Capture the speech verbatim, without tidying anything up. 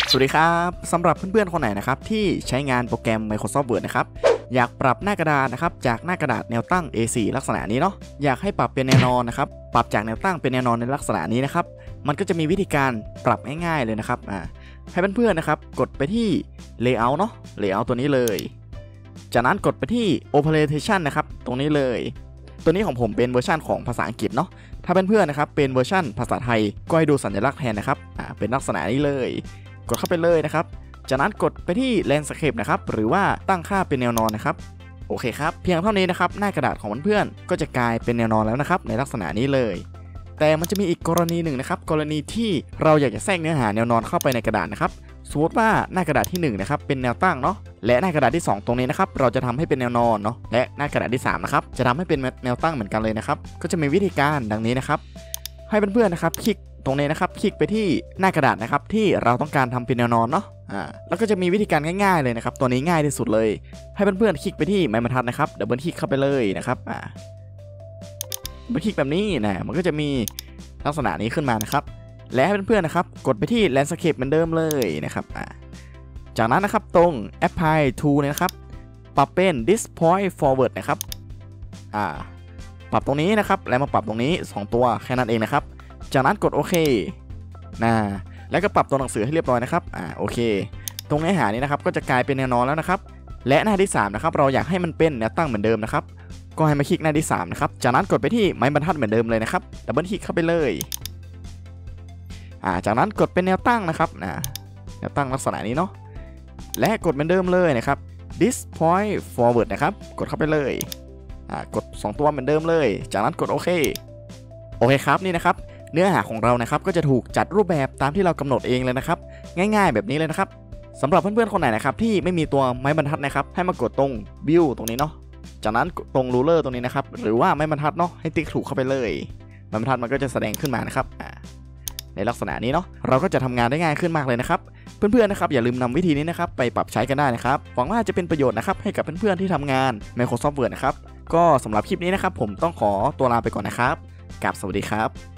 สวัสดีครับสำหรับเพื่อนๆคนไหนนะครับที่ใช้งานโปรแกรม Microsoft Word นะครับอยากปรับหน้ากระดาษนะครับจากหน้ากระดาษแนวตั้ง เอ โฟร์ ลักษณะนี้เนาะอยากให้ปรับเป็นแนวนอนนะครับปรับจากแนวตั้งเป็นแนวนอนในลักษณะนี้นะครับมันก็จะมีวิธีการปรับง่ายๆเลยนะครับอ่าให้เพื่อนๆนะครับกดไปที่ Layout เนาะ Layout ตัวนี้เลยจากนั้นกดไปที่ Operation นะครับตรงนี้เลยตัวนี้ของผมเป็นเวอร์ชันของภาษาอังกฤษเนาะถ้าเพื่อนๆนะครับเป็นเวอร์ชันภาษาไทยก็ให้ดูสัญลักษณ์แทนนะครับอ่าเป็นลักษณะนี้เลยกดเข้าไปเลยนะครับจากนั้นกดไปที่ Landscape นะครับหรือว่าตั้งค่าเป็นแนวนอนนะครับโอเคครับเพียงเท่านี้นะครับหน้ากระดาษของเพื่อนๆก็จะกลายเป็นแนวนอนแล้วนะครับในลักษณะนี้เลยแต่มันจะมีอีกกรณีหนึ่งนะครับกรณีที่เราอยากจะแทรกเนื้อหาแนวนอนเข้าไปในกระดาษนะครับสมมติว่าหน้ากระดาษที่หนึ่งนะครับเป็นแนวตั้งเนาะและหน้ากระดาษที่สองตรงนี้นะครับเราจะทำให้เป็นแนวนอนเนาะและหน้ากระดาษที่สามนะครับจะทำให้เป็นแนวตั้งเหมือนกันเลยนะครับก็จะมีวิธีการดังนี้นะครับให้เพื่อนๆนะครับคลิกตรงนี้นะครับคลิกไปที่หน้ากระดาษนะครับที่เราต้องการทำเป็นแนวนอนเนาะอ่าแล้วก็จะมีวิธีการง่ายๆเลยนะครับตัวนี้ง่ายที่สุดเลยให้เพื่อนๆคลิกไปที่ไม้บรรทัดนะครับดับเบิลคลิกเข้าไปเลยนะครับอ่าดับเบิลคลิกแบบนี้นะมันก็จะมีลักษณะนี้ขึ้นมานะครับและให้เพื่อนๆนะครับกดไปที่ Landscape เหมือนเดิมเลยนะครับอ่าจากนั้นนะครับตรง Apply to เนี่ยนะครับปรับเป็น Display Forward นะครับอ่าปรับตรงนี้นะครับแล้วมาปรับตรงนี้สองตัวแค่นั้นเองนะครับจากนั้นกดโอเคนะแล้วก็ปรับตัวหนังสือให้เรียบร้อยนะครับอ่าโอเคตรงเนื้อหานี้นะครับก็จะกลายเป็นแนวนอนแล้วนะครับและหน้าที่สามนะครับเราอยากให้มันเป็นแนวตั้งเหมือนเดิมนะครับก็ให้มาคลิกหน้าที่สามนะครับจากนั้นกดไปที่ไม้บรรทัดเหมือนเดิมเลยนะครับดับเบิลคลิกเข้าไปเลยอ่าจากนั้นกดเป็นแนวตั้งนะครับนะแนวตั้งลักษณะนี้เนาะและกดเหมือนเดิมเลยนะครับ Display Forward นะครับกดเข้าไปเลยอ่ากดสองตัวเหมือนเดิมเลยจากนั้นกดโอเคโอเคครับนี่นะครับเนื้อหาของเรานะครับก็จะถูกจัดรูปแบบตามที่เรากำหนดเองเลยนะครับง่ายๆแบบนี้เลยนะครับสำหรับเพื่อนๆคนไหนนะครับที่ไม่มีตัวไม้บรรทัดนะครับให้มากดตรง View ตรงนี้เนาะจากนั้นตรง Ruler ตรงนี้นะครับหรือว่าไม้บรรทัดเนาะให้ติ๊กถูกเข้าไปเลยไม้บรรทัดมันก็จะแสดงขึ้นมานะครับในลักษณะนี้เนาะเราก็จะทำงานได้ง่ายขึ้นมากเลยนะครับเพื่อนๆนะครับอย่าลืมนำวิธีนี้นะครับไปปรับใช้กันได้นะครับหวังว่าจะเป็นประโยชน์นะครับให้กับเพื่อนๆที่ทำงาน Microsoft Word นะครับก็สำหรับคลิปนี้นะครับผมต้องขอตัวลาไปก่อนนะครับกราบสวัสดีครับ